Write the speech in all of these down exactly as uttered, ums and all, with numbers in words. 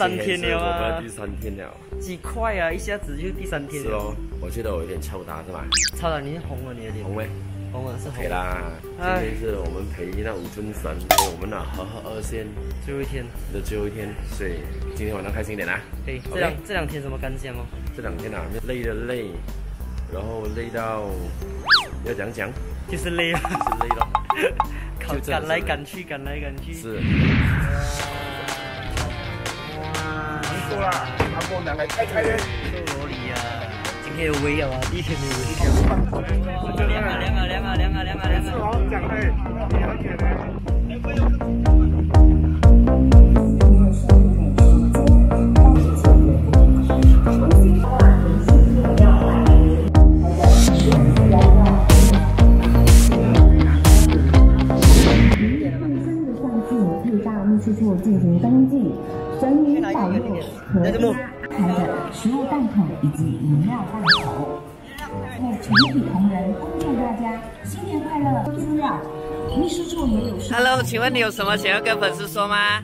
三天了啊！ 我们第三天了。 几快啊！一下子就第三天了。 是哦，我觉得我有点超答是吧？ 超答，你红了你的脸。 红咩？ 红了是红。 可以啦，今天是我们陪那五尊神，还有我们的和和二线最后一天的最后一天，所以今天晚上开心一点啦。 对，这两这两天什么感想哦？ 这两天啊，累的累，然后累到要讲讲， 就是累啊， 就是累了。 赶赶来赶去，赶来赶去。 是。 哇，辛苦了，阿公两个开开的。 瘦萝莉啊，今天有微啊，第一天没微笑。凉啊凉啊凉啊凉啊凉啊凉啊！是我讲的，你了解的。 秘书处进行登记，神明保佑阖家开的食物档口以及饮料档口。为全体同仁恭祝大家新年快乐！资料，秘书处也有。 Hello， 请问你有什么想要跟粉丝说吗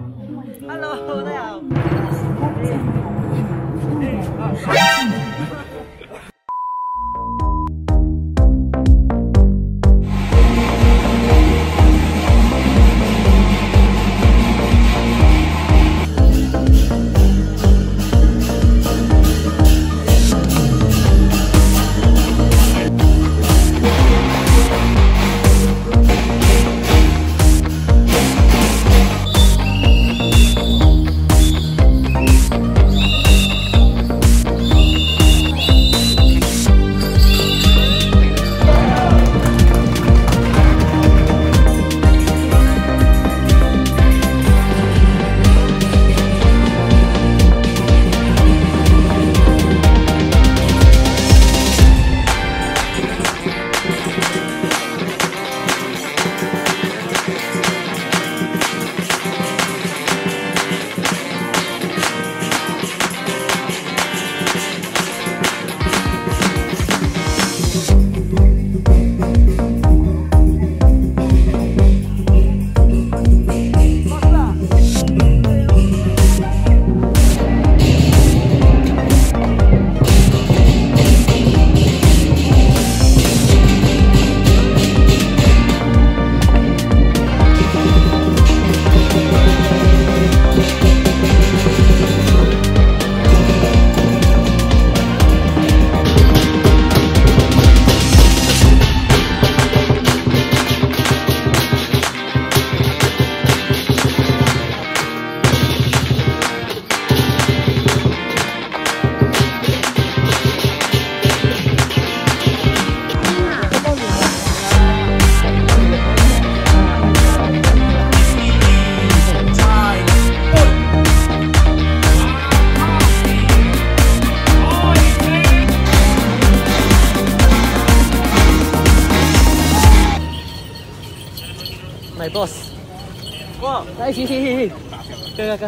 ？Hello， 大家好。My boss， 哇，来，行行行行，哥哥哥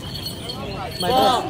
，My boss。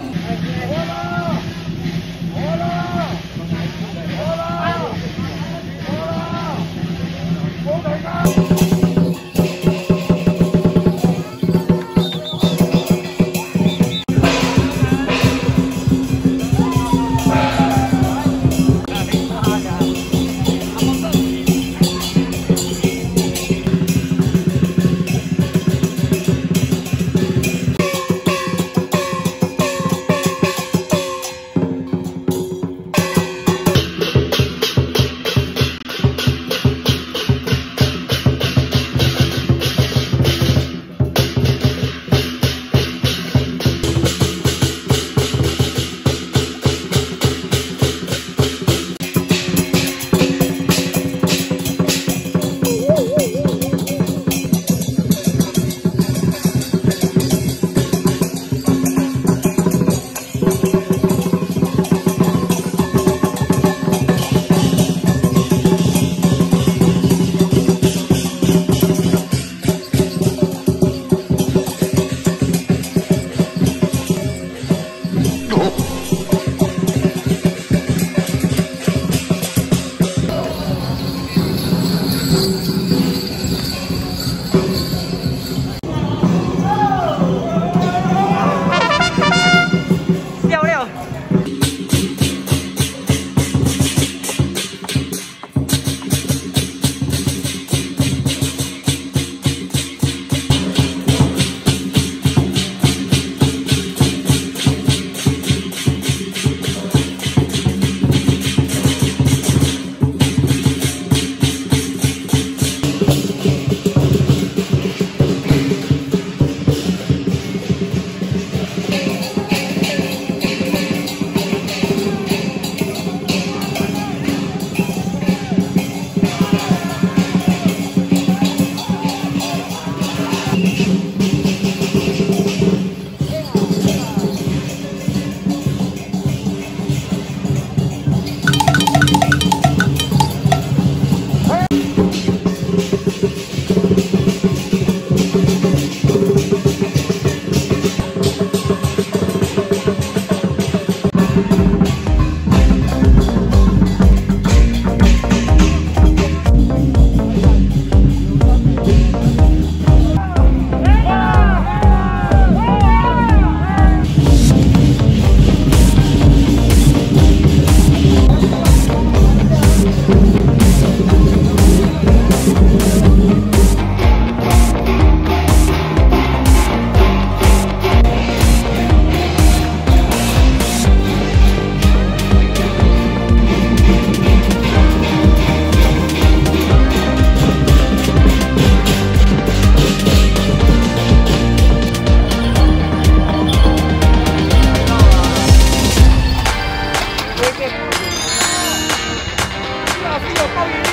老师有报名，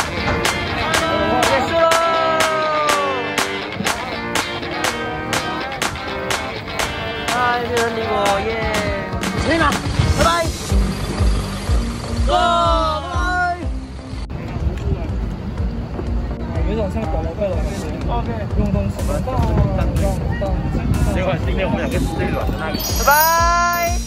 结束喽！嗨，这是你我耶！可以了，拜拜。走，拜。有种像宝宝贝的感觉。OK， 用东西。当当当当。结果今天我们两个是最软的那个。拜拜。